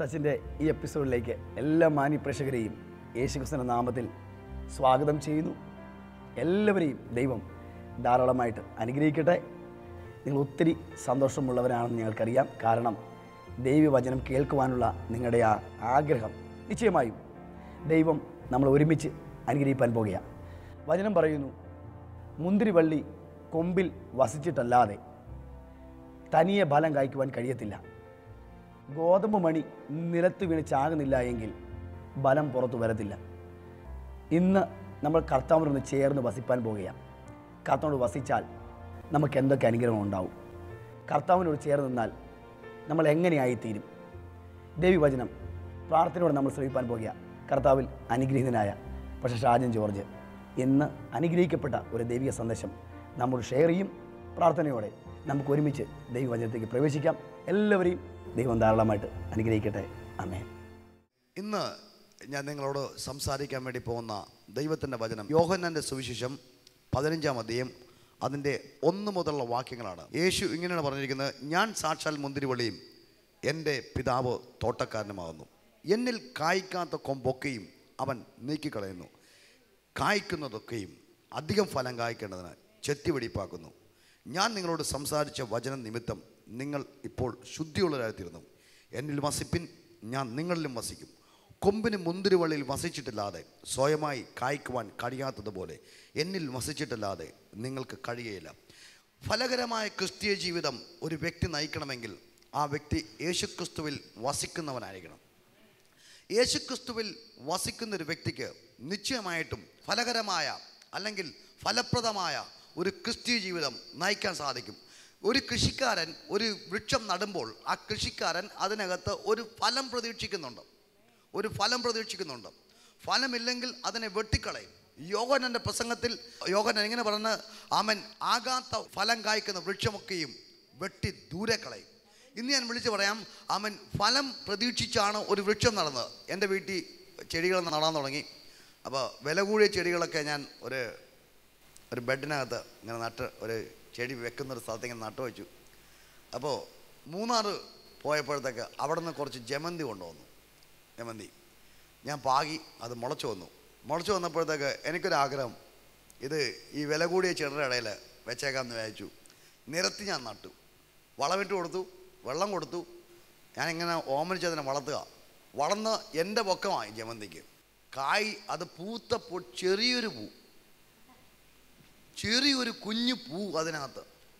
ടച്ചിൻ്റെ ഈ എപ്പിസോഡിലേക്ക് എല്ലാ മാന്യപ്രേക്ഷകരെയും യേശുക്രിസ്തുവിന്റെ നാമത്തിൽ സ്വാഗതം ചെയ്യുന്നു. എല്ലാവരെയും ദൈവം ധാരാളമായിട്ട് അനുഗ്രഹിക്കട്ടെ. നിങ്ങൾ ഒത്തിരി സന്തോഷമുള്ളവരാണെന്ന് ഞങ്ങൾക്കറിയാം. കാരണം ദൈവവചനം കേൾക്കുവാനുള്ള നിങ്ങളുടെ ആ ആഗ്രഹം നിശ്ചയമായും ദൈവം നമ്മൾ ഒരുമിച്ച് അനുഗ്രഹിക്കാൻ പോകുകയാണ്. വചനം പറയുന്നു, മുന്തിരിവള്ളി കൊമ്പിൽ വസിച്ചിട്ടല്ലാതെ തനിയെ ഫലം കായ്ക്കുവാൻ കഴിയത്തില്ല. ഗോതമ്പ് മണി നിലത്ത് വീണ് ചാകുന്നില്ല എങ്കിൽ ഫലം പുറത്തു വരത്തില്ല. ഇന്ന് നമ്മൾ കർത്താവിനൊന്ന് ചേർന്ന് വസിപ്പാൻ പോകുകയാണ്. കർത്താവിനോട് വസിച്ചാൽ നമുക്ക് എന്തൊക്കെ അനുഗ്രഹം ഉണ്ടാവും. കർത്താവിനോട് ചേർന്ന് നിന്നാൽ നമ്മൾ എങ്ങനെയായിത്തീരും. ദൈവവചനം പ്രാർത്ഥനയോടെ നമ്മൾ ശ്രമിക്കാൻ പോകുക. കർത്താവിൽ അനുഗ്രഹീതനായ പക്ഷേ ഷാജൻ ജോർജ് ഇന്ന് അനുഗ്രഹിക്കപ്പെട്ട ഒരു ദൈവിക സന്ദേശം നമ്മൾ ഷെയർ ചെയ്യും. പ്രാർത്ഥനയോടെ നമുക്ക് ഒരുമിച്ച് ദൈവവചനത്തേക്ക് പ്രവേശിക്കാം. എല്ലാവരെയും ദൈവം ധാരാളമായിട്ട് അനുഗ്രഹിക്കട്ടെ. ആമേൻ. ഇന്ന് ഞാൻ നിങ്ങളോട് സംസാരിക്കാൻ വേണ്ടി പോകുന്ന ദൈവത്തിൻ്റെ വചനം യോഹന്നാൻ്റെ സുവിശേഷം 15-ാം അധ്യായം അതിൻ്റെ 1 മുതലുള്ള വാക്യങ്ങളാണ്. യേശു ഇങ്ങനെയാണ് പറഞ്ഞിരിക്കുന്നത്, ഞാൻ സാക്ഷാൽ മുന്തിരിവള്ളിയും എൻ്റെ പിതാവ് തോട്ടക്കാരനുമാകുന്നു. എന്നിൽ കായ്ക്കാത്ത കൊമ്പൊക്കെയും അവൻ നീക്കിക്കളയുന്നു, കായ്ക്കുന്നതൊക്കെയും അധികം ഫലം കായ്ക്കേണ്ടതിന് ചെത്തിവെടിപ്പാക്കുന്നു. ഞാൻ നിങ്ങളോട് സംസാരിച്ച വചനം നിമിത്തം നിങ്ങൾ ഇപ്പോൾ ശുദ്ധിയുള്ളവരായിത്തീരുന്നു. എന്നിൽ വസിപ്പിൻ, ഞാൻ നിങ്ങളിലും വസിക്കും. കൊമ്പിന് മുന്തിരിവള്ളിയിൽ വസിച്ചിട്ടില്ലാതെ സ്വയമായി കായ്ക്കുവാൻ കഴിയാത്തതുപോലെ എന്നിൽ വസിച്ചിട്ടില്ലാതെ നിങ്ങൾക്ക് കഴിയുകയില്ല. ഫലകരമായ ക്രിസ്തീയ ജീവിതം ഒരു വ്യക്തി നയിക്കണമെങ്കിൽ ആ വ്യക്തി യേശുക്രിസ്തുവിൽ വസിക്കുന്നവനായിരിക്കണം. യേശുക്രിസ്തുവിൽ വസിക്കുന്നൊരു വ്യക്തിക്ക് നിശ്ചയമായിട്ടും ഫലകരമായ അല്ലെങ്കിൽ ഫലപ്രദമായ ഒരു ക്രിസ്തീയ ജീവിതം നയിക്കാൻ സാധിക്കും. ഒരു കൃഷിക്കാരൻ ഒരു വൃക്ഷം നടുമ്പോൾ ആ കൃഷിക്കാരൻ അതിനകത്ത് ഒരു ഫലം പ്രതീക്ഷിക്കുന്നുണ്ട്. ഫലമില്ലെങ്കിൽ അതിനെ വെട്ടിക്കളയും. യോഹന്നാൻ്റെ പ്രസംഗത്തിൽ യോഹന്നാൻ ഇങ്ങനെ പറഞ്ഞ്, ആമൻ, ആകാത്ത ഫലം കായ്ക്കുന്ന വൃക്ഷമൊക്കെയും വെട്ടി ദൂരെ കളയും. ഇന്ന് ഞാൻ വിളിച്ച് പറയാം, ആമൻ, ഫലം പ്രതീക്ഷിച്ചാണ് ഒരു വൃക്ഷം നടന്നത്. എൻ്റെ വീട്ടിൽ ചെടികൾ നടാൻ തുടങ്ങി. അപ്പോൾ വില കൂടിയ ചെടികളൊക്കെ ഞാൻ ഒരു ബെഡിനകത്ത് ഇങ്ങനെ നട്ട് ഒരു ചെടി വെക്കുന്നൊരു സ്ഥലത്ത് ഇങ്ങനെ നട്ടു വെച്ചു. അപ്പോൾ മൂന്നാർ പോയപ്പോഴത്തേക്ക് അവിടെ നിന്ന് കുറച്ച് ജമന്തി കൊണ്ടുവന്നു. ജമന്തി ഞാൻ പാകി, അത് മുളച്ചു വന്നപ്പോഴത്തേക്ക് എനിക്കൊരാഗ്രഹം, ഇത് ഈ വില കൂടിയ ചെടിയുടെ ഇടയിൽ വെച്ചേക്കാമെന്ന് വിചാരിച്ചു. നിരത്തി ഞാൻ നട്ടു, വളമിട്ട് കൊടുത്തു, വെള്ളം കൊടുത്തു. ഞാനിങ്ങനെ ഓമനിച്ചതിനെ വളർന്ന് എൻ്റെ പൊക്കമായി ജമന്തിക്ക്. കായ് അത് പൂത്തപ്പോൾ ചെറിയൊരു കുഞ്ഞു പൂ അതിനകത്ത്.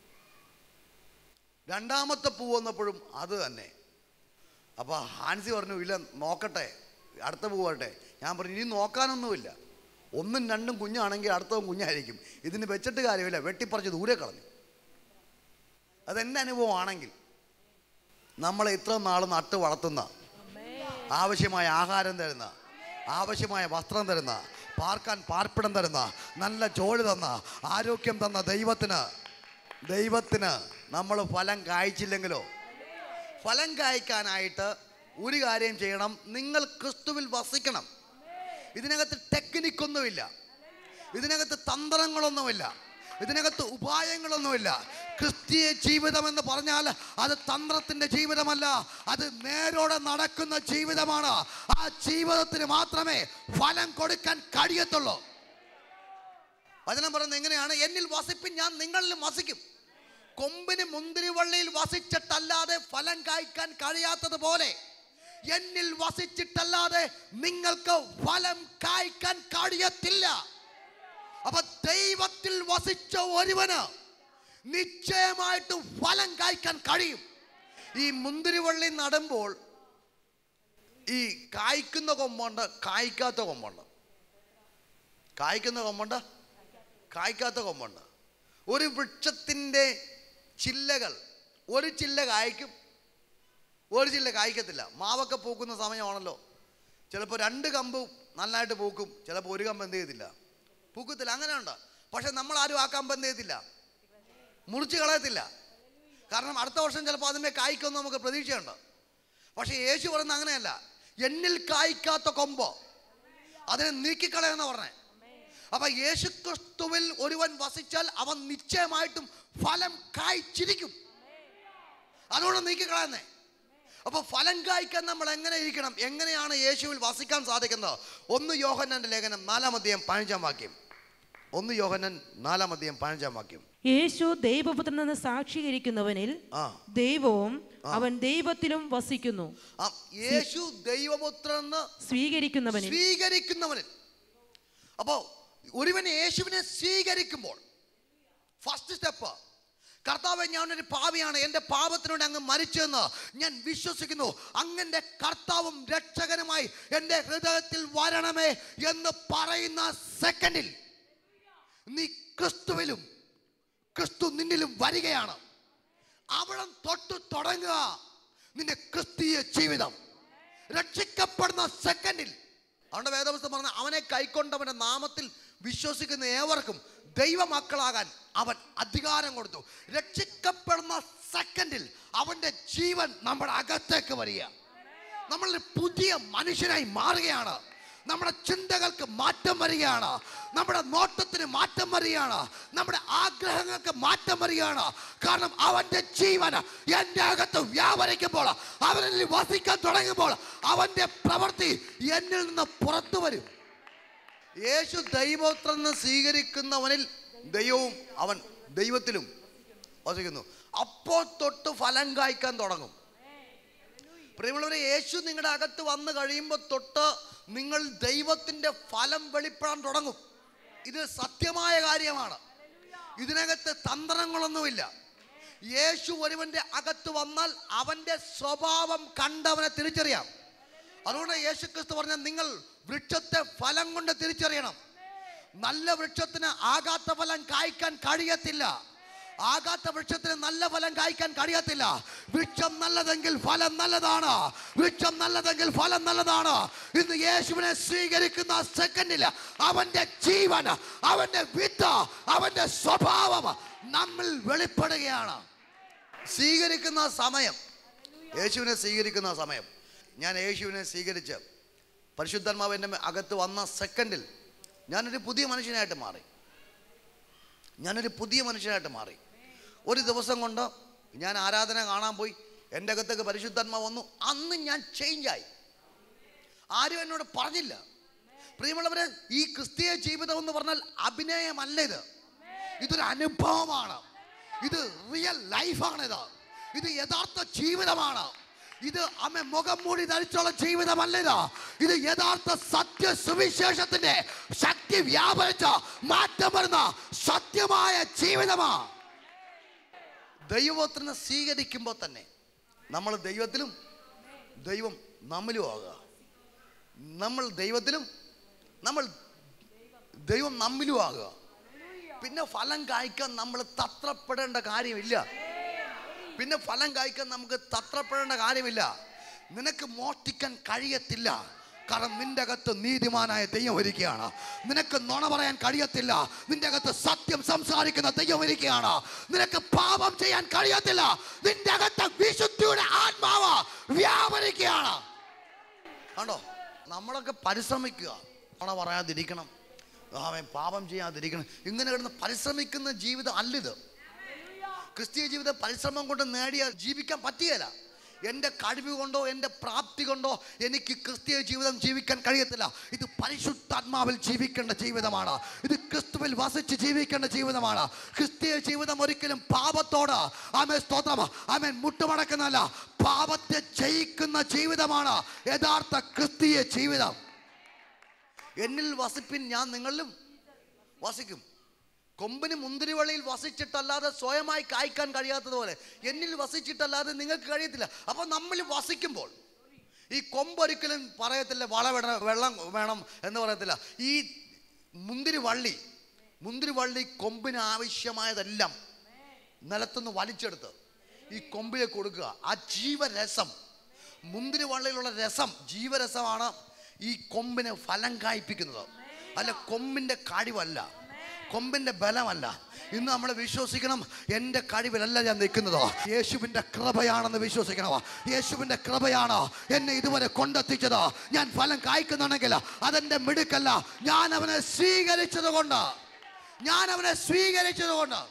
രണ്ടാമത്തെ പൂ വന്നപ്പോഴും അത് തന്നെ. അപ്പോൾ ഹാൻസി പറഞ്ഞു, ഇല്ല നോക്കട്ടെ, അടുത്ത പൂ വരട്ടെ. ഞാൻ പറഞ്ഞു, ഇനി നോക്കാനൊന്നുമില്ല, 1ഉം 2ഉം കുഞ്ഞാണെങ്കിൽ അടുത്തതും കുഞ്ഞായിരിക്കും, ഇതിന് വെച്ചിട്ട് കാര്യമില്ല, വെട്ടിപ്പറിച്ച് ദൂരെ കളഞ്ഞു. അതെൻ്റെ അനുഭവമാണെങ്കിൽ നമ്മളെ ഇത്ര നാൾ നട്ട് വളർത്തുന്ന, ആവശ്യമായ ആഹാരം തരുന്ന, ആവശ്യമായ വസ്ത്രം തരുന്ന, പാർക്കാൻ പാർപ്പിടം തരുന്ന, നല്ല ജോലി തന്ന, ആരോഗ്യം തന്ന ദൈവത്തിന് നമ്മൾ ഫലം കായ്ച്ചില്ലെങ്കിലോ? ഫലം കായ്ക്കാനായിട്ട് ഒരു കാര്യം ചെയ്യണം, നിങ്ങൾ ക്രിസ്തുവിൽ വസിക്കണം. ഇതിനകത്ത് ടെക്നിക്കൊന്നുമില്ല, ഇതിനകത്ത് തന്ത്രങ്ങളൊന്നുമില്ല, ഇതിനകത്ത് ഉപായങ്ങളൊന്നുമില്ല. ക്രിസ്തീയ ജീവിതം എന്ന് പറഞ്ഞാൽ അത് തന്ത്രത്തിൻ്റെ ജീവിതമല്ല, അത് നേരോടെ നടക്കുന്ന ജീവിതമാണ്. ആ ജീവിതത്തിന് മാത്രമേ ഫലം കൊടുക്കാൻ കഴിയത്തുള്ളൂ. വചനം പറയുന്നത് എങ്ങനെയാണ്? എന്നിൽ വസിപ്പിൻ, ഞാൻ നിങ്ങളിലും വസിക്കും. കൊമ്പിന് മുന്തിരിവള്ളിയിൽ വസിച്ചിട്ടല്ലാതെ ഫലം കായ്ക്കാൻ കഴിയാത്തതുപോലെ എന്നിൽ വസിച്ചിട്ടല്ലാതെ നിങ്ങൾക്ക് ഫലം കായ്ക്കാൻ കഴിയത്തില്ല. അപ്പൊ ദൈവത്തിൽ വസിച്ച ഒരുവന് നിശ്ചയമായിട്ടും ഫലം കായ്ക്കാൻ കഴിയും. ഈ മുന്തിരിവള്ളി നടുമ്പോൾ ഈ കായ്ക്കുന്ന കൊമ്പുണ്ട്, കായ്ക്കാത്ത കൊമ്പുണ്ട്. ഒരു വൃക്ഷത്തിൻ്റെ ചില്ലകൾ, ഒരു ചില്ല കായ്ക്കും, ഒരു ചില്ല കായ്ക്കത്തില്ല. മാവൊക്കെ പൂക്കുന്ന സമയമാണല്ലോ, ചിലപ്പോൾ 2 കമ്പ് നന്നായിട്ട് പൂക്കും, ചിലപ്പോൾ 1 കമ്പ് എന്ത് ചെയ്യത്തില്ല, പൂക്കത്തില്ല. അങ്ങനെയുണ്ട്. പക്ഷെ നമ്മൾ ആരും ആ കമ്പ് എന്ത് ചെയ്യത്തില്ല, മുറിച്ച് കളയത്തില്ല. കാരണം അടുത്ത വർഷം ചിലപ്പോൾ അതിൻ്റെ കായ്ക്കൊന്നും നമുക്ക് പ്രതീക്ഷയുണ്ട്. പക്ഷേ യേശു പറയുന്നത് അങ്ങനെയല്ല. എന്നിൽ കായ്ക്കാത്ത കൊമ്പ് അതിനെ നീക്കിക്കളയെന്ന് പറഞ്ഞേ. അപ്പം യേശുക്രിസ്തുവിൽ ഒരുവൻ വസിച്ചാൽ അവൻ നിശ്ചയമായിട്ടും ഫലം കായ്ച്ചിരിക്കും. അതുകൊണ്ട് നീക്കിക്കളയുന്നേ. അപ്പോൾ ഫലം കായ്ക്കാൻ നമ്മൾ എങ്ങനെ ഇരിക്കണം? എങ്ങനെയാണ് യേശുവിൽ വസിക്കാൻ സാധിക്കുന്നത്? 1 യോഹന്നാന്റെ ലേഖനം 4-ാം അധ്യായം 15-ാം വാക്യം. 1 യോഹന്നാൻ 4-ാം അധ്യായം 15-ാം വാക്യം. യേശു ദൈവപുത്രനെന്ന് സാക്ഷീകരിക്കുന്നവനിൽ ദൈവവും അവൻ ദൈവത്തിലും വസിക്കുന്നു. യേശു ദൈവപുത്രനെന്ന് സ്വീകരിക്കുന്നവനിൽ. അപ്പോ ഒരുവൻ യേശുവിനെ സ്വീകരിക്കുമ്പോൾ ഫസ്റ്റ് സ്റ്റെപ്പ്, കർത്താവേ, ഞാനൊരു പാപിയാണ്, എൻ്റെ പാപത്തിനോട് അങ്ങ് മരിച്ചെന്ന് ഞാൻ വിശ്വസിക്കുന്നു, അങ്ങൻ്റെ കർത്താവും രക്ഷകനുമായി എൻ്റെ ഹൃദയത്തിൽ വരണമേ എന്ന് പറയുന്ന സെക്കൻഡിൽ നീ ക്രിസ്തുവിലും ക്രിസ്തു നിന്നിലും വരികയാണ്. അവിടെ തൊട്ട് തുടങ്ങുക നിന്റെ ക്രിസ്തീയ ജീവിതം. രക്ഷിക്കപ്പെടുന്ന സെക്കൻഡിൽ അവന്റെ വേദപുസ്തകം പറഞ്ഞ അവനെ കൈക്കൊണ്ടവന്റെ നാമത്തിൽ വിശ്വസിക്കുന്ന ഏവർക്കും ദൈവമക്കളാകാൻ അവൻ അധികാരം കൊടുത്തു. രക്ഷിക്കപ്പെടുന്ന സെക്കൻഡിൽ അവന്റെ ജീവൻ നമ്മുടെ അകത്തേക്ക് വരിക. നമ്മളൊരു പുതിയ മനുഷ്യനായി മാറുകയാണ്. നമ്മുടെ ചിന്തകൾക്ക് മാറ്റം വരികയാണ്. നമ്മുടെ നോട്ടത്തിന് മാറ്റം വരികയാണ്. നമ്മുടെ ആഗ്രഹങ്ങൾക്ക് മാറ്റം വരികയാണ്. കാരണം അവന്റെ ജീവൻ എൻ്റെ അകത്ത് വ്യാപരിക്കുമ്പോൾ, അവനിൽ വസിക്കാൻ തുടങ്ങുമ്പോൾ അവന്റെ പ്രവൃത്തി എന്നിൽ നിന്ന് പുറത്തു വരും. യേശു ദൈവപുത്രനെ സ്വീകരിക്കുന്നവനിൽ ദൈവവും അവൻ ദൈവത്തിലും വസിക്കുന്നു. അപ്പോൾ തൊട്ട് ഫലം കായ്ക്കാൻ തുടങ്ങും. പ്രിയമുള്ളവരെ, യേശു നിങ്ങളുടെ അകത്ത് വന്നു കഴിയുമ്പോൾ തൊട്ട് നിങ്ങൾ ദൈവത്തിൻ്റെ ഫലം വെളിപ്പെടാൻ തുടങ്ങും. ഇത് സത്യമായ കാര്യമാണ്. ഇതിനകത്ത് തന്ത്രങ്ങളൊന്നുമില്ല. യേശു ഒരുവന്റെ അകത്ത് വന്നാൽ അവന്റെ സ്വഭാവം കണ്ടവനെ തിരിച്ചറിയാം. അതുകൊണ്ട് യേശു ക്രിസ്തു പറഞ്ഞ നിങ്ങൾ വൃക്ഷത്തെ ഫലം കൊണ്ട് തിരിച്ചറിയണം. നല്ല വൃക്ഷത്തിന് ആകാത്ത ഫലം കായ്ക്കാൻ കഴിയത്തില്ല. ആകാത്ത വൃക്ഷത്തിന് നല്ല ഫലം കായ്ക്കാൻ കഴിയത്തില്ല. വൃക്ഷം നല്ലതെങ്കിൽ ഫലം നല്ലതാണ്. വൃക്ഷം നല്ലതെങ്കിൽ ഫലം നല്ലതാണ്. ഇന്ന് യേശുവിനെ സ്വീകരിക്കുന്ന സെക്കൻഡിൽ അവന്റെ ജീവൻ, അവന്റെ വിത്ത്, അവന്റെ സ്വഭാവം നമ്മൾ വെളിപ്പെടുകയാണ്. സ്വീകരിക്കുന്ന സമയം, യേശുവിനെ സ്വീകരിക്കുന്ന സമയം. ഞാൻ യേശുവിനെ സ്വീകരിച്ച് പരിശുദ്ധാത്മാവ് എൻ്റെ അകത്ത് വന്ന സെക്കൻഡിൽ ഞാനൊരു പുതിയ മനുഷ്യനായിട്ട് മാറി. ഒരു ദിവസം കൊണ്ട് ഞാൻ ആരാധന കാണാൻ പോയി. എൻ്റെ അകത്തേക്ക് പരിശുദ്ധാത്മാവ് വന്നു. അന്ന് ഞാൻ ചേഞ്ചായി. ആരും എന്നോട് പറഞ്ഞില്ല. പ്രിയമുള്ളവരെ, ഈ ക്രിസ്തീയ ജീവിതം എന്ന് പറഞ്ഞാൽ അഭിനയമല്ല. ഇതൊരു അനുഭവമാണ്. ഇത് റിയൽ ലൈഫാണിത്. ഇത് യഥാർത്ഥ ജീവിതമാണ്. ഇത് മുഖം മൂടി ധരിച്ചുള്ള ജീവിതമല്ല. ഇത് യഥാർത്ഥ സത്യ സുവിശേഷത്തിന്റെ ശക്തി വ്യാപരിച്ച മാറ്റം വരുന്ന സത്യമായ ജീവിതമാണ്. ദൈവത്തിനെ സ്വീകരിക്കുമ്പോൾ തന്നെ നമ്മൾ ദൈവത്തിലും ദൈവം നമ്മിലും ആകുക. നമ്മൾ ദൈവത്തിലും ദൈവം നമ്മിലും ആകുക. പിന്നെ ഫലം കായ്ക്കാൻ നമ്മൾ തത്രപ്പെടേണ്ട കാര്യമില്ല. നിനക്ക് മോഷ്ടിക്കാൻ കഴിയത്തില്ല. കാരണം നിന്റെ അകത്ത് നീതിമാനായ ദൈവം ഇരിക്കുകയാണ്. നിനക്ക് നുണ പറയാൻ കഴിയത്തില്ല. നിന്റെ അകത്ത് സത്യം സംസാരിക്കുന്ന ദൈവം ഇരിക്കുകയാണ്. നിനക്ക് പാപം ചെയ്യാൻ കഴിയത്തില്ല. നിന്റെ അകത്ത് വിശുദ്ധിയുടെ ആത്മാവ് വ്യാപരിക്കുകയാണ്. കണ്ടോ, നമ്മളൊക്കെ പരിശ്രമിക്കുക, നുണ പറയാതിരിക്കണം, പാപം ചെയ്യാതിരിക്കണം. ഇങ്ങനെ കിടന്ന് പരിശ്രമിക്കുന്ന ജീവിതം അല്ലിത്. ക്രിസ്തീയ ജീവിതം പരിശ്രമം കൊണ്ട് നേടിയാൽ ജീവിക്കാൻ പറ്റുകയില്ല. എൻ്റെ കഴിവ് കൊണ്ടോ എൻ്റെ പ്രാപ്തി കൊണ്ടോ എനിക്ക് ക്രിസ്തീയ ജീവിതം ജീവിക്കാൻ കഴിയത്തില്ല. ഇത് പരിശുദ്ധാത്മാവിൽ ജീവിക്കേണ്ട ജീവിതമാണ്. ഇത് ക്രിസ്തുവിൽ വസിച്ച് ജീവിക്കേണ്ട ജീവിതമാണ്. ക്രിസ്തീയ ജീവിതം ഒരിക്കലും പാപത്തോട് മുട്ടുമടക്കുന്നതല്ല, പാപത്തെ ജയിക്കുന്ന ജീവിതമാണ് യഥാർത്ഥ ക്രിസ്തീയ ജീവിതം. എന്നിൽ വസിപ്പിൻ, ഞാൻ നിങ്ങളിലും വസിക്കും. കൊമ്പിന് മുന്തിരിവള്ളിയിൽ വസിച്ചിട്ടല്ലാതെ സ്വയമായി കായ്ക്കാൻ കഴിയാത്തതുപോലെ എന്നിൽ വസിച്ചിട്ടല്ലാതെ നിങ്ങൾക്ക് കഴിയത്തില്ല. അപ്പോൾ നമ്മൾ വസിക്കുമ്പോൾ ഈ കൊമ്പ് ഒരിക്കലും പറയത്തില്ല വെള്ളം വേണം എന്ന് പറയത്തില്ല. ഈ മുന്തിരിവള്ളി കൊമ്പിന് ആവശ്യമായതെല്ലാം നിലത്തുനിന്ന് വലിച്ചെടുത്ത് ഈ കൊമ്പിലേക്ക് കൊടുക്കുക. ആ ജീവരസം, മുന്തിരിവള്ളിയിലുള്ള രസം, ജീവരസമാണ് ഈ കൊമ്പിന് ഫലം കായ്പിക്കുന്നത്. അല്ല, കൊമ്പിൻ്റെ കഴിവല്ല, കൊമ്പിന്റെ ബലമല്ല. ഇന്ന് നമ്മൾ വിശ്വസിക്കണം, എൻ്റെ കഴിവിലല്ല ഞാൻ നിൽക്കുന്നത്, യേശുവിൻ്റെ കൃപയാണെന്ന് വിശ്വസിക്കണം. യേശുവിൻ്റെ കൃപയാണ് എന്നെ ഇതുവരെ കൊണ്ടെത്തിച്ചത്. ഞാൻ ഫലം കായ്ക്കുന്നുണ്ടെങ്കിൽ അതെൻ്റെ മിടുക്കല്ല, ഞാൻ അവനെ സ്വീകരിച്ചത് കൊണ്ട്.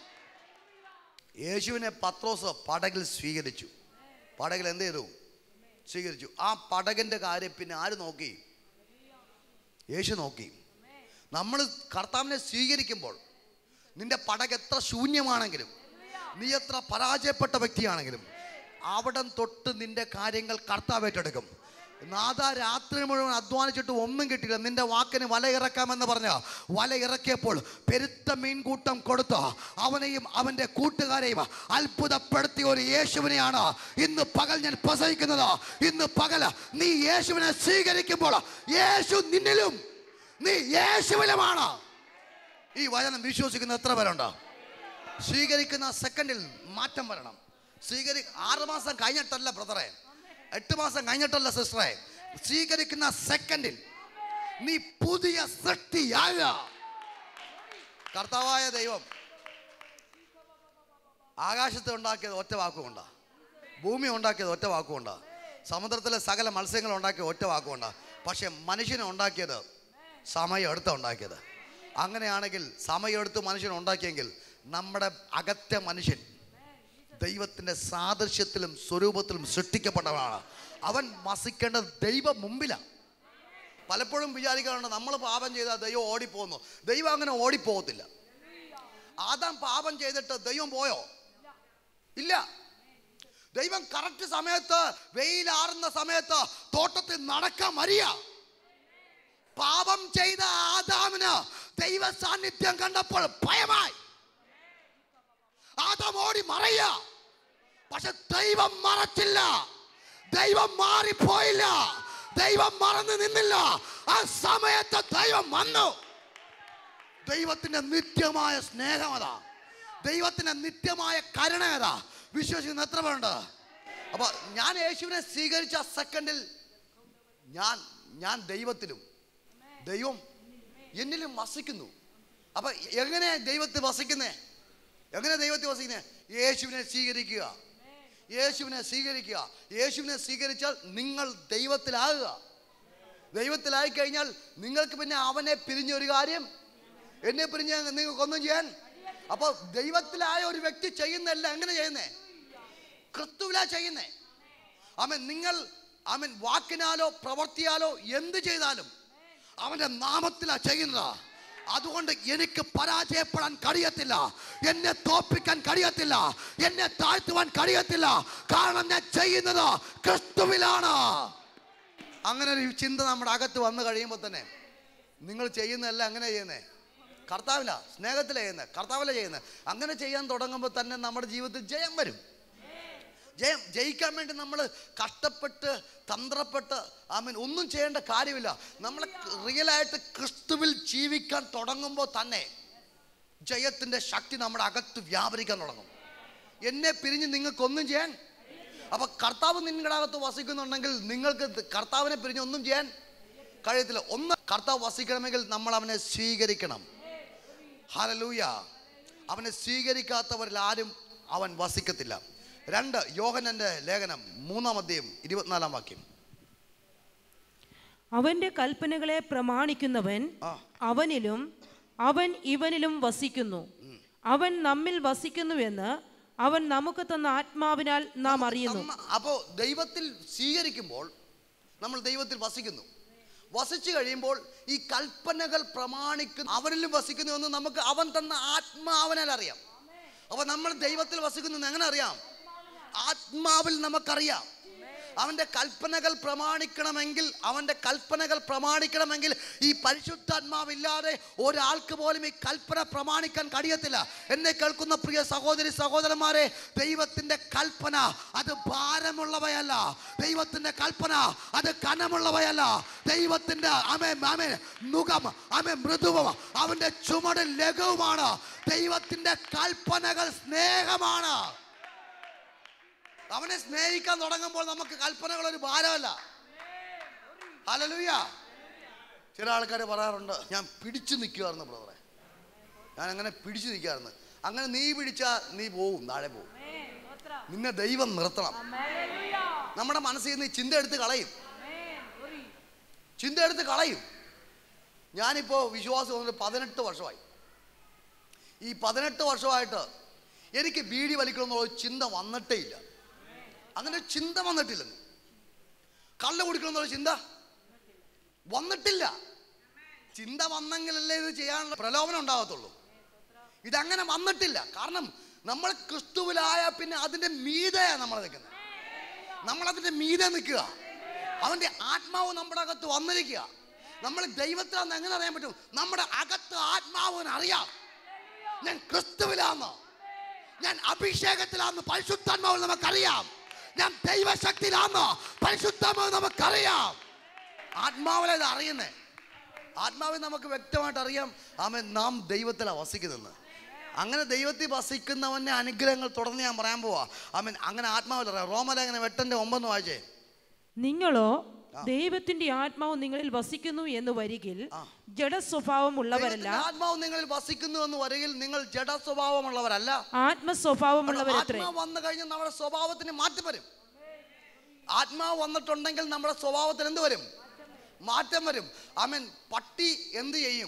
യേശുവിനെ പത്രോസ് പടകിൽ സ്വീകരിച്ചു. പടകിൽ എന്ത് ചെയ്തു? സ്വീകരിച്ചു. ആ പടകൻ്റെ കാര്യം പിന്നെ ആര് നോക്കി? യേശു നോക്കി. നമ്മൾ കർത്താവിനെ സ്വീകരിക്കുമ്പോൾ നിന്റെ പടക് എത്ര ശൂന്യമാണെങ്കിലും, നീ എത്ര പരാജയപ്പെട്ട വ്യക്തിയാണെങ്കിലും, അവിടം തൊട്ട് നിന്റെ കാര്യങ്ങൾ കർത്താവ് ഏറ്റെടുക്കും. നാഥ, രാത്രി മുഴുവൻ അധ്വാനിച്ചിട്ട് ഒന്നും കിട്ടിയില്ല, നിന്റെ വാക്കിന് വല ഇറക്കാമെന്ന് പറഞ്ഞ വല ഇറക്കിയപ്പോൾ പെരുത്ത മീൻകൂട്ടം കൊടുത്ത് അവനെയും അവൻ്റെ കൂട്ടുകാരെയും അത്ഭുതപ്പെടുത്തിയ ഒരു യേശുവിനെയാണ് ഇന്ന് പകൽ ഞാൻ പ്രസംഗിക്കുന്നത്. ഇന്ന് പകൽ നീ യേശുവിനെ സ്വീകരിക്കുമ്പോൾ യേശു നിന്നിലും നീ യേശുവിലുമാണ്. ഈ വചനം വിശ്വസിക്കുന്ന എത്ര പേരുണ്ടോ? സ്വീകരിക്കുന്ന സെക്കൻഡിൽ മാറ്റം വരണം. 6 മാസം കഴിഞ്ഞിട്ടല്ല ബ്രദറെ, 8 മാസം കഴിഞ്ഞിട്ടല്ല സിസ്റ്ററെ, സ്വീകരിക്കുന്ന സെക്കൻഡിൽ നീ പുതിയ സൃഷ്ടിയാകുക. കർത്താവായ ദൈവം ആകാശത്തെ ഉണ്ടാക്കിയത് ഒറ്റ വാക്കുകൊണ്ടാ, ഭൂമി ഉണ്ടാക്കിയത് ഒറ്റ വാക്കുകൊണ്ടാ, സമുദ്രത്തിലെ സകല മത്സ്യങ്ങൾ ഉണ്ടാക്കിയത് ഒറ്റ വാക്കുകൊണ്ടാ. പക്ഷെ മനുഷ്യനെ ഉണ്ടാക്കിയത് സമയം എടുത്ത് ഉണ്ടാക്കിയത്. അങ്ങനെയാണെങ്കിൽ സമയമെടുത്ത് മനുഷ്യനെ ഉണ്ടാക്കിയെങ്കിൽ നമ്മുടെ അകത്തെ മനുഷ്യൻ ദൈവത്തിൻ്റെ സാദൃശ്യത്തിലും സ്വരൂപത്തിലും സൃഷ്ടിക്കപ്പെട്ടവനാണ്. അവൻ വസിക്കേണ്ടത് ദൈവം മുമ്പിലാണ്. പലപ്പോഴും വിചാരിക്കാറുണ്ട് നമ്മൾ പാപം ചെയ്താൽ ദൈവം ഓടിപ്പോകുന്നു. ദൈവം അങ്ങനെ ഓടിപ്പോകത്തില്ല. ആദാം പാപം ചെയ്തിട്ട് ദൈവം പോയോ? ഇല്ല. ദൈവം കറക്റ്റ് സമയത്ത്, വെയിലാറുന്ന സമയത്ത് തോട്ടത്തിൽ നടക്കാൻ വരിക. പാപം ചെയ്ത ആദാമിന് ദൈവ സാന്നിധ്യം കണ്ടപ്പോൾ ഭയമായി. ആദാം ഓടി മറയുക. പക്ഷെ ദൈവം മറച്ചില്ല, ദൈവം മാറിപ്പോയില്ല, ദൈവം മറന്നു നിന്നില്ല. ആ സമയത്ത് ദൈവം വന്നു. ദൈവത്തിന്റെ നിത്യമായ സ്നേഹമതാ, ദൈവത്തിന്റെ നിത്യമായ കരുണയതാ. വിശ്വസിക്കുന്ന എത്ര പേരുണ്ട്? അപ്പൊ ഞാൻ യേശുവിനെ സ്വീകരിച്ച സെക്കൻഡിൽ ഞാൻ ദൈവത്തിലും ദൈവം എന്നിലും വസിക്കുന്നു. അപ്പൊ എങ്ങനെ ദൈവത്തിൽ വസിക്കുന്നേ? എങ്ങനെ ദൈവത്തിൽ വസിക്കുന്നേ? യേശുവിനെ സ്വീകരിക്കുക, യേശുവിനെ സ്വീകരിക്കുക. യേശുവിനെ സ്വീകരിച്ചാൽ നിങ്ങൾ ദൈവത്തിലാകുക. ദൈവത്തിലായി കഴിഞ്ഞാൽ നിങ്ങൾക്ക് പിന്നെ അവനെ പിരിഞ്ഞൊരു കാര്യം, എന്നെ പിരിഞ്ഞ് നിങ്ങൾക്കൊന്നും ചെയ്യാൻ. അപ്പൊ ദൈവത്തിലായ ഒരു വ്യക്തി ചെയ്യുന്നതല്ല എങ്ങനെ ചെയ്യുന്നേ? ക്രിസ്തുവിലാ ചെയ്യുന്നേ. നിങ്ങൾ വാക്കിനാലോ പ്രവർത്തിയാലോ എന്ത് ചെയ്താലും അവന്റെ നാമത്തിലാ ചെയ്യുന്നത്. അതുകൊണ്ട് എനിക്ക് പരാജയപ്പെടാൻ കഴിയത്തില്ല, എന്നെ തോൽപ്പിക്കാൻ കഴിയത്തില്ല, എന്നെ താഴ്ത്തുവാൻ കഴിയത്തില്ല. കാരണം ഞാൻ ചെയ്യുന്നത് ക്രിസ്തുവിലാണ്. അങ്ങനെ ഒരു ചിന്ത നമ്മുടെ അകത്ത് വന്നു കഴിയുമ്പോൾ തന്നെ നിങ്ങൾ ചെയ്യുന്നതല്ല അങ്ങനെ ചെയ്യുന്നേ, കർത്താവില സ്നേഹത്തിലാണ് ചെയ്യുന്നത്, കർത്താവിലാണ് ചെയ്യുന്നത്. അങ്ങനെ ചെയ്യാൻ തുടങ്ങുമ്പോൾ തന്നെ നമ്മുടെ ജീവിതത്തിൽ ജയം വരും. ജയിക്കാൻ വേണ്ടി നമ്മൾ കഷ്ടപ്പെട്ട് തന്ത്രപ്പെട്ട് ഒന്നും ചെയ്യേണ്ട കാര്യമില്ല. നമ്മൾ റിയലായിട്ട് ക്രിസ്തുവിൽ ജീവിക്കാൻ തുടങ്ങുമ്പോൾ തന്നെ ജയത്തിൻ്റെ ശക്തി നമ്മുടെ അകത്ത് വ്യാപരിക്കാൻ തുടങ്ങും. എന്നെ പിരിഞ്ഞ് നിങ്ങൾക്കൊന്നും ചെയ്യാൻ. അപ്പൊ കർത്താവ് നിങ്ങളുടെ അകത്ത് വസിക്കുന്നുണ്ടെങ്കിൽ നിങ്ങൾക്ക് കർത്താവിനെ പിരിഞ്ഞ് ഒന്നും ചെയ്യാൻ കഴിയത്തില്ല. ഒന്ന്, കർത്താവ് വസിക്കണമെങ്കിൽ നമ്മൾ അവനെ സ്വീകരിക്കണം. ഹല്ലേലൂയ. അവനെ സ്വീകരിക്കാത്തവരിൽ ആരും അവൻ വസിക്കത്തില്ല. 2 യോഹന്നാന്റെ ലേഖനം 3-ാം അധ്യായം 24-ാം വാക്യം. അവന്റെ കൽപ്പനകളെ പ്രമാണിക്കുന്നവൻ അവനിലും അവൻ ഇവനിലും വസിക്കുന്നു. അവൻ നമ്മിൽ വസിക്കുന്നുവെന്ന് അവൻ നമുക്ക് തന്ന ആത്മാവിനാൽ നാം അറിയുന്നു. അപ്പോൾ ദൈവത്തിൽ സ്വീകരിക്കുമ്പോൾ നമ്മൾ ദൈവത്തിൽ വസിക്കുന്നു. വസിച്ചു കഴിയുമ്പോൾ ഈ കൽപ്പനകൾ പ്രമാണിക്കുന്നു, അവനിലും വസിക്കുന്നു എന്ന് നമുക്ക് അവൻ തന്ന ആത്മാവിനാൽ അറിയാം. അപ്പൊ നമ്മൾ ദൈവത്തിൽ വസിക്കുന്നു എങ്ങനെ അറിയാം? ആത്മാവിൽ നമുക്കറിയാം. അവന്റെ കൽപ്പനകൾ പ്രമാണിക്കണമെങ്കിൽ ഈ പരിശുദ്ധാത്മാവില്ലാതെ ഒരാൾക്ക് പോലും ഈ കൽപ്പന പ്രമാണിക്കാൻ കഴിയത്തില്ല. എന്നെ കേൾക്കുന്ന പ്രിയ സഹോദരി സഹോദരന്മാരെ, ദൈവത്തിന്റെ കൽപ്പന അത് ഭാരമുള്ളവയല്ല, ദൈവത്തിന്റെ കൽപ്പന അത് കനമുള്ളവയല്ല. ദൈവത്തിന്റെ മുഖം മൃദുവും അവന്റെ ചുമട് ലഘുവുമാണ്. ദൈവത്തിന്റെ കൽപ്പനകൾ സ്നേഹമാണ്. അവനെ സ്നേഹിക്കാൻ തുടങ്ങുമ്പോൾ നമുക്ക് കൽപ്പനകൾ ഒരു ഭാരമല്ല. ഹല്ലേലൂയ. ചില ആൾക്കാർ പറയാറുണ്ട്, ഞാൻ പിടിച്ചു നിൽക്കുമായിരുന്നു ബ്രദറെ, ഞാൻ അങ്ങനെ പിടിച്ചു നിൽക്കുമായിരുന്നു. അങ്ങനെ നീ പിടിച്ചാൽ നീ പോവും, താഴെ പോവും. നിന്നെ ദൈവം നിർത്തണം. നമ്മുടെ മനസ്സിൽ നിന്ന് ചിന്ത എടുത്ത് കളയും. ഞാനിപ്പോ വിശ്വാസം വന്നിട്ട് 18 വർഷമായി. ഈ 18 വർഷമായിട്ട് എനിക്ക് ബീഡി വലിക്കണമെന്നുള്ള ചിന്ത വന്നിട്ടേ ഇല്ല. അങ്ങനെ ഒരു ചിന്ത വന്നിട്ടില്ലെന്ന്. കള്ള് കുടിക്കണമെന്നുള്ള ചിന്ത വന്നിട്ടില്ല. ചിന്ത വന്നെങ്കിലല്ലേ ഇത് ചെയ്യാനുള്ള പ്രലോഭനം ഉണ്ടാകത്തുള്ളൂ. ഇതങ്ങനെ വന്നിട്ടില്ല. കാരണം നമ്മൾ ക്രിസ്തുവിലായ പിന്നെ അതിൻ്റെ മീതെയാണ് നമ്മൾ നിൽക്കുന്നത്. നമ്മളതിൻ്റെ മീതെ നിൽക്കുക. അവൻ്റെ ആത്മാവ് നമ്മുടെ അകത്ത് വന്നിരിക്കുക. നമ്മൾ ദൈവത്തിലാന്ന് എങ്ങനെ അറിയാൻ പറ്റും? നമ്മുടെ അകത്ത് ആത്മാവിന് അറിയാം, ഞാൻ ക്രിസ്തുവിലാന്ന്, ഞാൻ അഭിഷേകത്തിലാന്ന് പരിശുദ്ധാത്മാവ് നമുക്കറിയാം, ഞാൻ ദൈവശക്തിയിലാന്ന് പരിശുദ്ധാത്മാവ് നമുക്കറിയാം. ആത്മാവിലെ ഇത് അറിയുന്നേ. ആത്മാവിൽ നമുക്ക് വ്യക്തമായിട്ട് അറിയാം ആമേൻ നാം ദൈവത്തിലാണ് വസിക്കുന്നതെന്ന്. അങ്ങനെ ദൈവത്തിൽ വസിക്കുന്നവൻ്റെ അനുഗ്രഹങ്ങൾ തുടർന്ന് ഞാൻ പറയാൻ പോവാ. ആമേൻ അങ്ങനെ ആത്മാവിൽ അറിയാം. റോമലേഖനം 8:9 വായിച്ചേ. നിങ്ങളോ ദൈവത്തിന്റെ ആത്മാവ് നിങ്ങളിൽ വസിക്കുന്നു എന്ന് വരികിൽ ജഡസ്വഭാവമുള്ളവരല്ല. ആത്മാവ് നിങ്ങളിൽ വസിക്കുന്നു എന്ന് വരികിൽ നിങ്ങൾ ജഡസ്വഭാവമുള്ളവരല്ല, ആത്മസ്വഭാവമുള്ളവരത്രേ. ആത്മാവ് വന്നു കഴിഞ്ഞാൽ നമ്മുടെ സ്വഭാവത്തിന് മാറ്റം വരും. ആത്മാവ് വന്നിട്ടുണ്ടെങ്കിൽ നമ്മുടെ സ്വഭാവത്തിന് എന്ത് വരും? മാറ്റം വരും. ആമേൻ. പട്ടി എന്ത് ചെയ്യും?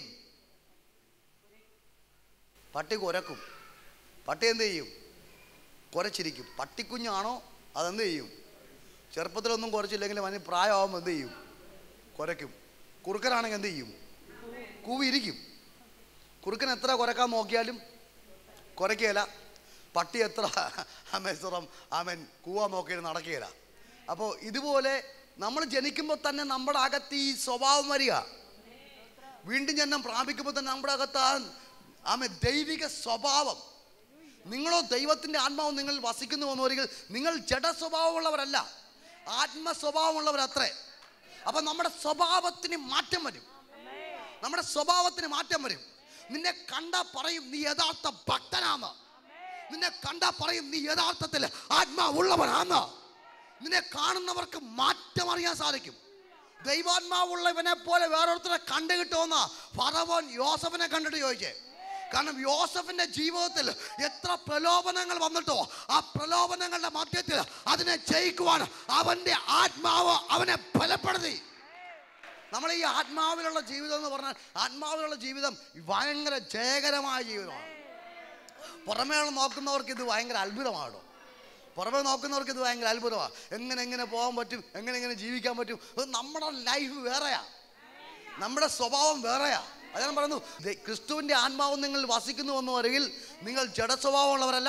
പട്ടി കുരക്കും. പട്ടി എന്ത് ചെയ്യും? കുരച്ചിരിക്കും. പട്ടിക്കുഞ്ഞാണോ അതെന്ത് ചെയ്യും? ചെറുപ്പത്തിലൊന്നും കുരച്ചില്ലെങ്കിലും അവന് പ്രായമാകുമ്പോൾ എന്ത് ചെയ്യും? കുരയ്ക്കും. കുറുക്കനാണെങ്കിൽ എന്ത് ചെയ്യും? കൂവിയിരിക്കും. കുറുക്കൻ എത്ര കുരക്കാൻ നോക്കിയാലും കുരയ്ക്കുകയില്ല. പട്ടി എത്ര ആമേൻ കൂവാൻ നോക്കിയാലും നടക്കുകയില്ല. അപ്പോൾ ഇതുപോലെ നമ്മൾ ജനിക്കുമ്പോൾ തന്നെ നമ്മുടെ അകത്ത് ഈ സ്വഭാവം വരിക. വീണ്ടും ജന്മം പ്രാപിക്കുമ്പോൾ തന്നെ നമ്മുടെ അകത്ത് ആമേൻ ദൈവിക സ്വഭാവം. നിങ്ങളോ ദൈവത്തിൻ്റെ ആത്മാവ് നിങ്ങൾ വസിക്കുന്നു എന്ന് പറയുക, നിങ്ങൾ ജഡസ്വഭാവമുള്ളവരല്ല, ആത്മസ്വഭാവമുള്ളവരത്രേ. അപ്പം നമ്മുടെ സ്വഭാവത്തിന് മാറ്റം വരും. നമ്മുടെ സ്വഭാവത്തിന് മാറ്റം വരും. നിന്നെ കണ്ടാ പറയും നീ യഥാർത്ഥ ഭക്തനാന്ന്. നിന്നെ കണ്ടാ പറയും നീ യഥാർത്ഥത്തിൽ ആത്മാവുള്ളവനാന്ന്. നിന്നെ കാണുന്നവർക്ക് മാറ്റം അറിയാൻ സാധിക്കും. ദൈവാത്മാവുള്ളവനെ പോലെ വേറൊരുത്തരെ കണ്ടു കിട്ടുമെന്ന ഫറവോൻ യോസഫിനെ കണ്ടിട്ട് ചോദിച്ചേ. കാരണം യോസഫിന്റെ ജീവിതത്തിൽ എത്ര പ്രലോഭനങ്ങൾ വന്നിട്ടോ ആ പ്രലോഭനങ്ങളുടെ മധ്യത്തിൽ അതിനെ ജയിക്കുവാൻ അവന്റെ ആത്മാവ് അവനെ ബലപ്പെടുത്തി. നമ്മൾ ഈ ആത്മാവിലുള്ള ജീവിതം എന്ന് പറഞ്ഞാൽ ആത്മാവിലുള്ള ജീവിതം ഭയങ്കര ജയകരമായ ജീവിതമാണ്. പുറമേ നോക്കുന്നവർക്ക് ഇത് ഭയങ്കര അത്ഭുതമാണോ? പുറമെ നോക്കുന്നവർക്ക് ഇത് ഭയങ്കര അത്ഭുതമാണ്. എങ്ങനെ പോകാൻ പറ്റും, എങ്ങനെ ജീവിക്കാൻ പറ്റും. നമ്മുടെ ലൈഫ് വേറെയാ, നമ്മുടെ സ്വഭാവം വേറെയാ. അത് ഞാൻ പറയുന്നു, ക്രിസ്തുവിൻ്റെ ആത്മാവ് നിങ്ങൾ വസിക്കുന്നു എന്ന് പറയുകിൽ നിങ്ങൾ ജഡസ്വഭാവമുള്ളവരല്ല,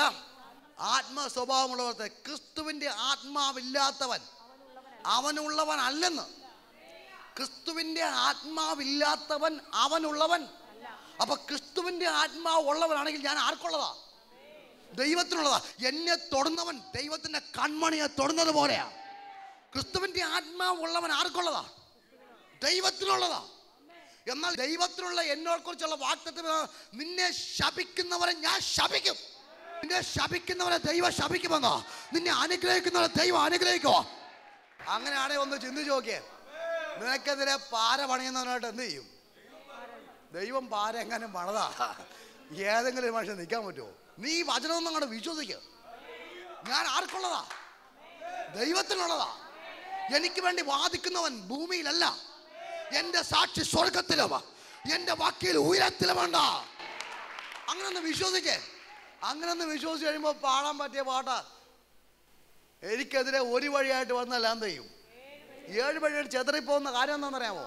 ആത്മസ്വഭാവമുള്ളവർ. ക്രിസ്തുവിൻ്റെ ആത്മാവില്ലാത്തവൻ അവനുള്ളവൻ അല്ലെന്ന്. ക്രിസ്തുവിൻ്റെ ആത്മാവില്ലാത്തവൻ അവനുള്ളവൻ. അപ്പൊ ക്രിസ്തുവിൻ്റെ ആത്മാവ് ഉള്ളവനാണെങ്കിൽ ഞാൻ ആർക്കുള്ളതാ? ദൈവത്തിനുള്ളതാ. എന്നെ തൊടുന്നവൻ ദൈവത്തിന്റെ കൺമണിയെ തൊടുന്നത് പോലെയാ. ക്രിസ്തുവിന്റെ ആത്മാവ് ഉള്ളവൻ ആർക്കുള്ളതാ? ദൈവത്തിനുള്ളതാ. എന്നാൽ ദൈവത്തിനുള്ള എന്നോട് കുറിച്ചുള്ള വാഗ്ദത്തം, നിന്നെ ശപിക്കുന്നവരെ ഞാൻ ശപിക്കും. നിന്നെ ശപിക്കുന്നവരെ ദൈവം ശപിക്കുമെന്നോ? നിന്നെ അനുഗ്രഹിക്കുന്നവരെ ദൈവം അനുഗ്രഹിക്കുമോ? അങ്ങനെയാണെങ്കിൽ ഒന്ന് ചിന്തിച്ചു നോക്കിയേ. നിനക്കെതിരെ പാര പണിയുന്നവനായിട്ട് എന്ത് ചെയ്യും? ദൈവം പാര എങ്ങനെ പണതാ ഏതെങ്കിലും മനുഷ്യൻ നിൽക്കാൻ പറ്റുമോ? നീ വചനമൊന്നും അങ്ങോട്ട് വിശ്വസിക്കുക. ഞാൻ ആർക്കുള്ളതാ? ദൈവത്തിനുള്ളതാ. എനിക്ക് വേണ്ടി വാദിക്കുന്നവൻ ഭൂമിയിലല്ല, എന്റെ സാക്ഷി സ്വർഗത്തിലും എന്റെ വക്കീൽ ഉയരത്തിലുമുണ്ട്. അങ്ങനൊന്ന് വിശ്വസിക്കേ. അങ്ങനൊന്ന് വിശ്വസിച്ച് കഴിയുമ്പോൾ പാടാൻ പറ്റിയ പാട്ടാ. എനിക്കെതിരെ ഒരു വഴിയായിട്ട് വന്നാൽ എന്ത് ചെയ്യും? 7 വഴിയായിട്ട് ചെതറിപ്പോകുന്ന കാര്യം എന്താണെന്നറിയാമോ?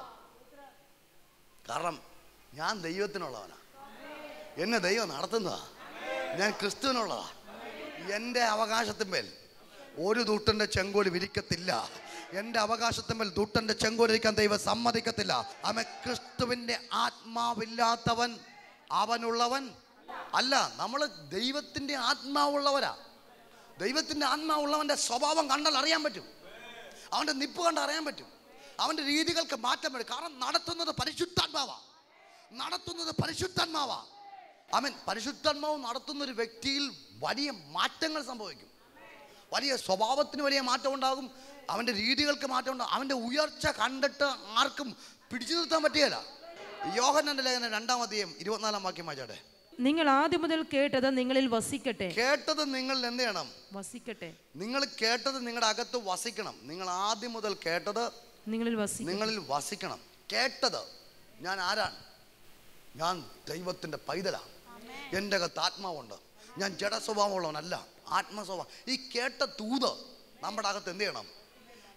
കാരണം ഞാൻ ദൈവത്തിനുള്ളവനാ. എന്നെ ദൈവം നടത്തുന്നതാ. ഞാൻ ക്രിസ്തുവിനുള്ളതാ. എൻ്റെ അവകാശത്തിന്മേൽ ഒരു ദൂട്ടൻ്റെ ചെങ്കോല് വിരിക്കത്തില്ല. എൻ്റെ അവകാശത്തിന്മേൽ ദൂട്ടൻ്റെ ചെങ്കോല് ഇരിക്കാൻ ദൈവം സമ്മതിക്കത്തില്ല. അവൻ ക്രിസ്തുവിൻ്റെ ആത്മാവില്ലാത്തവൻ അവനുള്ളവൻ അല്ല. നമ്മൾ ദൈവത്തിൻ്റെ ആത്മാവുള്ളവരാ. ദൈവത്തിൻ്റെ ആത്മാവുള്ളവൻ്റെ സ്വഭാവം കണ്ടാൽ അറിയാൻ പറ്റും. അവൻ്റെ നിപ്പ് കണ്ടാൽ അറിയാൻ പറ്റും. അവൻ്റെ രീതികൾക്ക് മാറ്റം വരും. കാരണം നടത്തുന്നത് പരിശുദ്ധാത്മാവാ. നടത്തുന്നത് പരിശുദ്ധാത്മാവാ. അവൻ പരിശുദ്ധാത്മാവ് നടത്തുന്ന ഒരു വ്യക്തിയിൽ വലിയ മാറ്റങ്ങൾ സംഭവിക്കും. വലിയ സ്വഭാവത്തിന് വലിയ മാറ്റം ഉണ്ടാകും. അവൻ്റെ രീതികൾക്ക് മാറ്റം ഉണ്ടാകും. അവൻ്റെ ഉയർച്ച കണ്ടിട്ട് ആർക്കും പിടിച്ചു നിർത്താൻ പറ്റുകയില്ല. യോഹന്നാന്റെ ലേഖനം 2-ാം അധ്യായം 24-ാം വാക്യം വായിച്ചാട്ടെ. നിങ്ങൾ ആദ്യം മുതൽ കേട്ടത് നിങ്ങളിൽ വസിക്കട്ടെ. കേട്ടത് നിങ്ങളിൽ എന്ത് ചെയ്യണം? വസിക്കട്ടെ. നിങ്ങൾ കേട്ടത് നിങ്ങളുടെ അകത്ത് വസിക്കണം. നിങ്ങൾ ആദ്യം മുതൽ കേട്ടത് നിങ്ങളിൽ വസിക്കണം. കേട്ടത് ഞാൻ ആരാണ്? ഞാൻ ദൈവത്തിൻ്റെ പൈതലാണ്. എൻ്റെ അകത്ത് ആത്മാവുണ്ട്. ഞാൻ ജഡസ്വഭാവമുള്ളവനല്ല, ആത്മസ്വഭാവം. ഈ കേട്ട തൂത് നമ്മുടെ അകത്ത് എന്ത് ചെയ്യണം?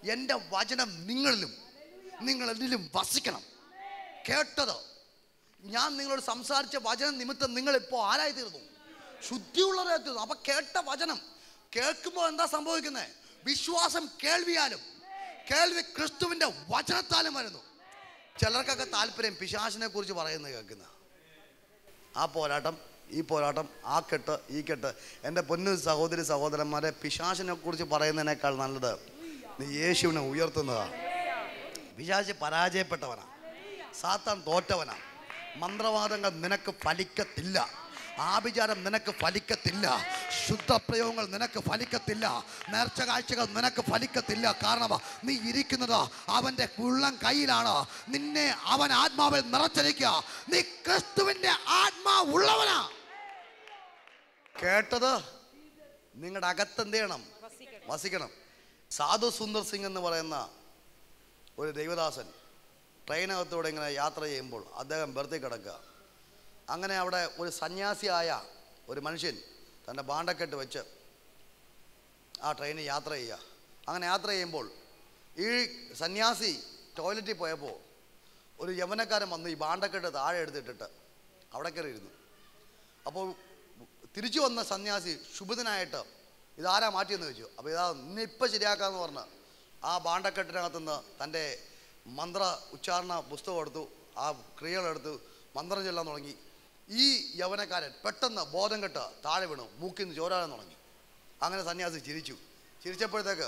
എൻ്റെ വചനം നിങ്ങളിലും നിങ്ങൾ എന്നിലും വസിക്കണം. കേട്ടത് ഞാൻ നിങ്ങളോട് സംസാരിച്ച വചനം നിമിത്തം നിങ്ങളിപ്പോൾ ആരായി തീർന്നു? ശുദ്ധിയുള്ളവരായി തീർന്നു. അപ്പം കേട്ട വചനം കേൾക്കുമ്പോൾ എന്താ സംഭവിക്കുന്നത്? വിശ്വാസം കേൾവിയാലും കേൾവി ക്രിസ്തുവിൻ്റെ വചനത്താലും വരുന്നു. ചിലർക്കൊക്കെ താല്പര്യം പിശാചിനെ കുറിച്ച് പറയുന്നത് കേൾക്കുന്ന. ആ പോരാട്ടം, ഈ പോരാട്ടം, ആ കെട്ട്, ഈ കെട്ട്. എൻ്റെ പൊന്നു സഹോദരി സഹോദരന്മാരെ, പിശാചിനെ കുറിച്ച് പറയുന്നതിനേക്കാൾ നല്ലത് നീ യേശുവിനെ ഉയർത്തുന്നതാണ്. പിശാച് പരാജയപ്പെട്ടവനാ, സാത്താൻ തോറ്റവനാ. മന്ത്രവാദങ്ങൾ നിനക്ക് ഫലിക്കത്തില്ല, ആഭിചാരം നിനക്ക് ഫലിക്കത്തില്ല, ശുദ്ധപ്രയോഗങ്ങൾ നിനക്ക് ഫലിക്കത്തില്ല, നേർച്ച കാഴ്ചകൾ നിനക്ക് ഫലിക്കത്തില്ല. കാരണം നീ ഇരിക്കുന്നത് അവൻ്റെ ഉള്ളം കയ്യിലാണ്. നിന്നെ അവൻ ആത്മാവിൽ നിറച്ചിരിക്കുക. നീ ക്രിസ്തുവിൻ്റെ ആത്മാവുള്ളവനാ. കേട്ടത് നിങ്ങളുടെ അകത്ത് എന്ത് ചെയ്യണം? വസിക്കണം. സാധു സുന്ദർ സിംഗ് എന്ന് പറയുന്ന ഒരു ദൈവദാസൻ ട്രെയിനകത്തൂടെ ഇങ്ങനെ യാത്ര ചെയ്യുമ്പോൾ അദ്ദേഹം വെറുതെ കിടക്കുക. അങ്ങനെ അവിടെ ഒരു സന്യാസിയായ ഒരു മനുഷ്യൻ തൻ്റെ ബാണ്ടക്കെട്ട് വെച്ച് ആ ട്രെയിനിൽ യാത്ര ചെയ്യുക. അങ്ങനെ യാത്ര ചെയ്യുമ്പോൾ ഈ സന്യാസി ടോയ്ലറ്റിൽ പോയപ്പോൾ ഒരു യവനക്കാരൻ വന്ന് ഈ ബാണ്ടക്കെട്ട് താഴെ എടുത്തിട്ടിട്ട് അവിടെ കയറി ഇരുന്നു. അപ്പോൾ തിരിച്ചു വന്ന സന്യാസി ശുഭിതനായിട്ട് ഇതാരാ മാറ്റിയെന്ന് ചോദിച്ചു. അപ്പോൾ ഇതാ ഇന്നിപ്പോൾ ശരിയാക്കാമെന്ന് പറഞ്ഞ് ആ ബാണ്ടക്കെട്ടിനകത്തുനിന്ന് തൻ്റെ മന്ത്ര ഉച്ചാരണ പുസ്തകം എടുത്തു, ആ ക്രിയകളെടുത്ത് മന്ത്രം ചൊല്ലാൻ തുടങ്ങി. ഈ യവനക്കാരൻ പെട്ടെന്ന് ബോധം കെട്ട് താഴെ വീണു, മൂക്കിൽ നിന്ന് ചോരാൻ തുടങ്ങി. അങ്ങനെ സന്യാസി ചിരിച്ചു. ചിരിച്ചപ്പോഴത്തേക്ക്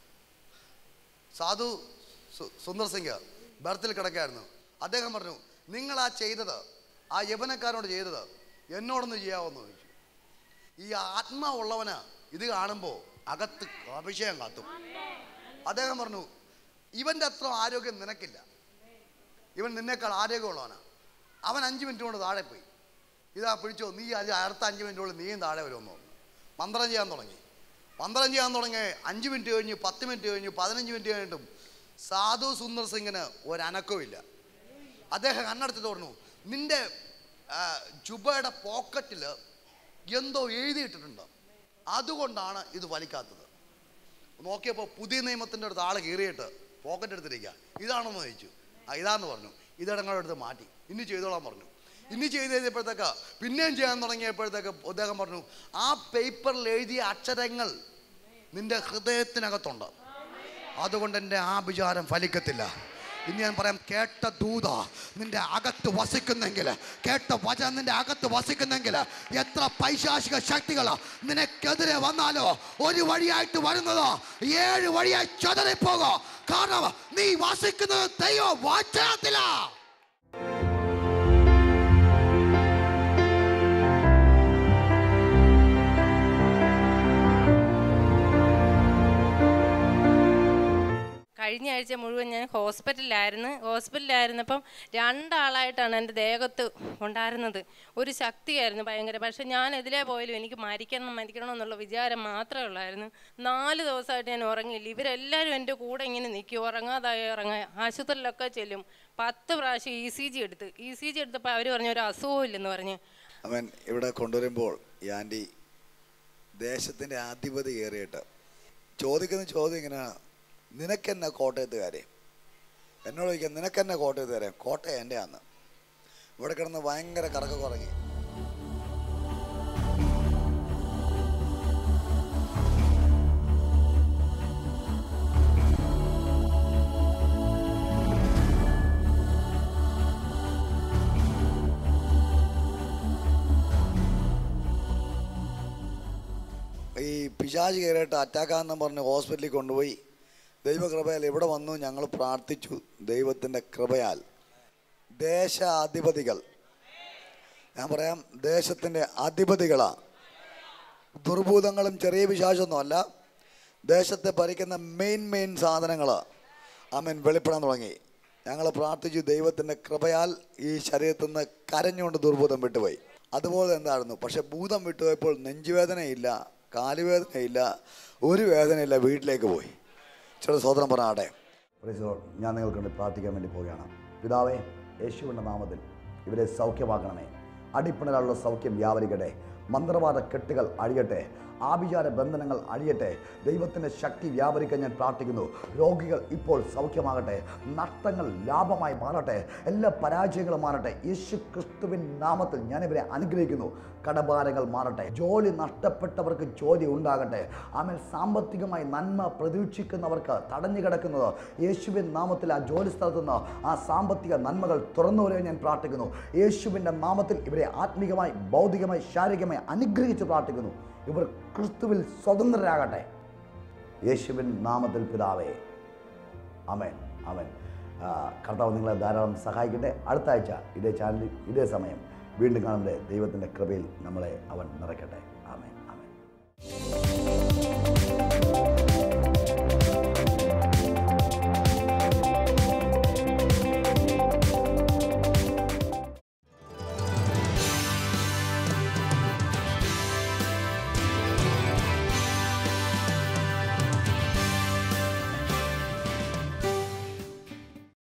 സാധു സുന്ദർ സിംഗ് ബർത്തിൽ കിടക്കുകയായിരുന്നു. അദ്ദേഹം പറഞ്ഞു, നിങ്ങൾ ആ ചെയ്തത്, ആ യവനക്കാരനോട് ചെയ്തത് എന്നോടൊന്ന് ചെയ്യാമെന്ന് ചോദിച്ചു. ഈ ആത്മാവുള്ളവന് ഇത് കാണുമ്പോൾ അകത്ത് അഭിഷേകം കാത്തും. അദ്ദേഹം പറഞ്ഞു, ഇവൻ്റെ അത്ര ആരോഗ്യം നിനക്കില്ല, ഇവൻ നിന്നേക്കാൾ ആരോഗ്യമുള്ളവനാണ്. അവൻ 5 മിനിറ്റ് കൊണ്ട് താഴെ പോയി. ഇതാ പിടിച്ചോ, നീ അടുത്ത 5 മിനിറ്റുകൊണ്ട് നീയും താഴെ വരുമെന്ന് പറഞ്ഞു. മന്ത്രം ചെയ്യാൻ തുടങ്ങി. 5 മിനിറ്റ് കഴിഞ്ഞ്, 10 മിനിറ്റ് കഴിഞ്ഞു, 15 മിനിറ്റ് കഴിഞ്ഞിട്ടും സാധു സുന്ദർ സിംഗിന് ഒരനക്കവുമില്ല. അദ്ദേഹം കണ്ണടച്ചിട്ട് പറഞ്ഞു, നിന്റെ ജുബയുടെ പോക്കറ്റിൽ എന്തോ എഴുതിയിട്ടിട്ടുണ്ട്, അതുകൊണ്ടാണ് ഇത് വലിക്കാത്തത്. നോക്കിയപ്പോൾ പുതിയ നിയമത്തിൻ്റെ അടുത്ത് ആൾ കീറിയിട്ട് പോക്കറ്റ് എടുത്തിരിക്കുക. ഇതാണെന്ന് ചോദിച്ചു. ഇതാന്ന് പറഞ്ഞു. ഇതടങ്ങളുടെ അടുത്ത് മാറ്റി, ഇനി ചെയ്തോളാൻ പറഞ്ഞു. ഇനി ചെയ്ത് കഴിഞ്ഞപ്പോഴത്തേക്ക് പിന്നെയും ചെയ്യാൻ തുടങ്ങിയപ്പോഴത്തേക്ക് അദ്ദേഹം പറഞ്ഞു, ആ പേപ്പറിൽ എഴുതിയ അക്ഷരങ്ങൾ നിന്റെ ഹൃദയത്തിനകത്തുണ്ട്, അതുകൊണ്ട് എൻ്റെ ആ വിചാരം ഫലിക്കത്തില്ല. ഇനി ഞാൻ പറയാം, കേട്ട ദൂത നിന്റെ അകത്ത് വസിക്കുന്നെങ്കിൽ, കേട്ട വചനം നിന്റെ അകത്ത് വസിക്കുന്നെങ്കിൽ, എത്ര പൈശാചിക ശക്തികൾ നിനക്കെതിരെ വന്നാലോ ഒരു വഴിയായിട്ട് വരുന്നതോ 7 വഴിയായി ചതറിപ്പോകോ. കാരണം നീ വസിക്കുന്നത് ദൈവ വചനത്തിലാ. കഴിഞ്ഞ ആഴ്ച മുഴുവൻ ഞാൻ ഹോസ്പിറ്റലിലായിരുന്നപ്പം 2 ആളായിട്ടാണ് എൻ്റെ ദേഹത്ത് ഉണ്ടായിരുന്നത്. ഒരു ശക്തിയായിരുന്നു ഭയങ്കര. പക്ഷെ ഞാൻ എതിലേ പോയാലും എനിക്ക് മരിക്കണം എന്നുള്ള വിചാരം മാത്രമേ ഉള്ളായിരുന്നു. 4 ദിവസമായിട്ട് ഞാൻ ഉറങ്ങിയില്ല. ഇവരെല്ലാവരും എൻ്റെ കൂടെ ഇങ്ങനെ നിൽക്കും, ഉറങ്ങാതായി ആശുപത്രിയിലൊക്കെ ചെല്ലും. 10 പ്രാവശ്യം ECG എടുത്തപ്പോൾ അവർ പറഞ്ഞു ഒരു അസുഖവും ഇല്ലെന്ന് പറഞ്ഞ്. അവൻ ഇവിടെ കൊണ്ടുവരുമ്പോൾ ഈ ആൻറ്റി ദേശത്തിൻ്റെ അധിപതി കയറിയിട്ട് ചോദിക്കുന്ന ചോദ്യം ഇങ്ങനെയാണ്, നിനക്കെന്നെ കോട്ടയത്തുകാരെ? എന്നോട് ചോദിക്കാം, നിനക്കെന്നെ കോട്ടയത്തുകാരെ? കോട്ടയം എൻ്റെ ആന്ന്. ഇവിടെ കിടന്ന് ഭയങ്കര കറക്കം കുറങ്ങി. ഈ പിശാച് കയറിയിട്ട് അറ്റാക്കാന്ന് പറഞ്ഞ് ഹോസ്പിറ്റലിൽ കൊണ്ടുപോയി. ദൈവകൃപയാൽ ഇവിടെ വന്നു, ഞങ്ങൾ പ്രാർത്ഥിച്ചു. ദൈവത്തിൻ്റെ കൃപയാൽ ദേശാധിപതികൾ, ഞാൻ പറയാം ദേശത്തിൻ്റെ അധിപതികളാണ്. ദുർഭൂതങ്ങളും ചെറിയ പിശാചൊന്നുമല്ല, ദേശത്തെ ഭരിക്കുന്ന മെയിൻ സാധനങ്ങൾ ആമേൻ വെളിപ്പെടാൻ തുടങ്ങി. ഞങ്ങൾ പ്രാർത്ഥിച്ചു. ദൈവത്തിൻ്റെ കൃപയാൽ ഈ ശരീരത്തിൽ നിന്ന് കരഞ്ഞുകൊണ്ട് ദുർഭൂതം വിട്ടുപോയി. അതുപോലെ എന്തായിരുന്നു, പക്ഷെ ഭൂതം വിട്ടുപോയപ്പോൾ നെഞ്ചുവേദനയില്ല, കാലുവേദനയില്ല, ഒരു വേദനയില്ല, വീട്ടിലേക്ക് പോയി. ചില സഹോദരൻ പറഞ്ഞാട്ടെ. ഞാൻ നിങ്ങൾക്ക് വേണ്ടി പ്രാർത്ഥിക്കാൻ വേണ്ടി പോവുകയാണ്. പിതാവേ, യേശുവിൻ്റെ നാമത്തിൽ ഇവരെ സൗഖ്യമാക്കണമേ. അടിപ്പിണരാനുള്ള സൗഖ്യം വ്യാപരിക്കട്ടെ. മന്ത്രവാദ കെട്ടുകൾ അഴിയട്ടെ. ആഭിചാര ബന്ധനങ്ങൾ അഴിയട്ടെ. ദൈവത്തിൻ്റെ ശക്തി വ്യാപരിക്കാൻ ഞാൻ പ്രാർത്ഥിക്കുന്നു. രോഗികൾ ഇപ്പോൾ സൗഖ്യമാകട്ടെ. നഷ്ടങ്ങൾ ലാഭമായി മാറട്ടെ. എല്ലാ പരാജയങ്ങളും മാറട്ടെ. യേശു ക്രിസ്തുവിൻ നാമത്തിൽ ഞാനിവരെ അനുഗ്രഹിക്കുന്നു. കടഭാരങ്ങൾ മാറട്ടെ. ജോലി നഷ്ടപ്പെട്ടവർക്ക് ജോലി ഉണ്ടാകട്ടെ. ആമേൻ. സാമ്പത്തികമായി നന്മ പ്രതീക്ഷിക്കുന്നവർക്ക് തടഞ്ഞു കിടക്കുന്നത് യേശുവിൻ നാമത്തിൽ ആ ജോലി സ്ഥലത്ത് നിന്ന് ആ സാമ്പത്തിക നന്മകൾ തുറന്നു വരാൻ ഞാൻ പ്രാർത്ഥിക്കുന്നു. യേശുവിൻ്റെ നാമത്തിൽ ഇവരെ ആത്മീകമായി, ഭൗതികമായി, ശാരീരികമായി അനുഗ്രഹിച്ച് പ്രാർത്ഥിക്കുന്നു. ഇവർ ക്രിസ്തുവിൽ സ്വതന്ത്രരാകട്ടെ. യേശുവിൻ നാമത്തിൽ പിതാവേ, ആമേൻ, ആമേൻ. കർത്താവ് നിങ്ങളെ ധാരാളം സഹായിക്കട്ടെ. അടുത്ത ആഴ്ച ഇതേ ചാനലിൽ ഇതേ സമയം വീണ്ടും കാണുമ്പോൾ ദൈവത്തിൻ്റെ കൃപയിൽ നമ്മളെ അവൻ നിറയ്ക്കട്ടെ.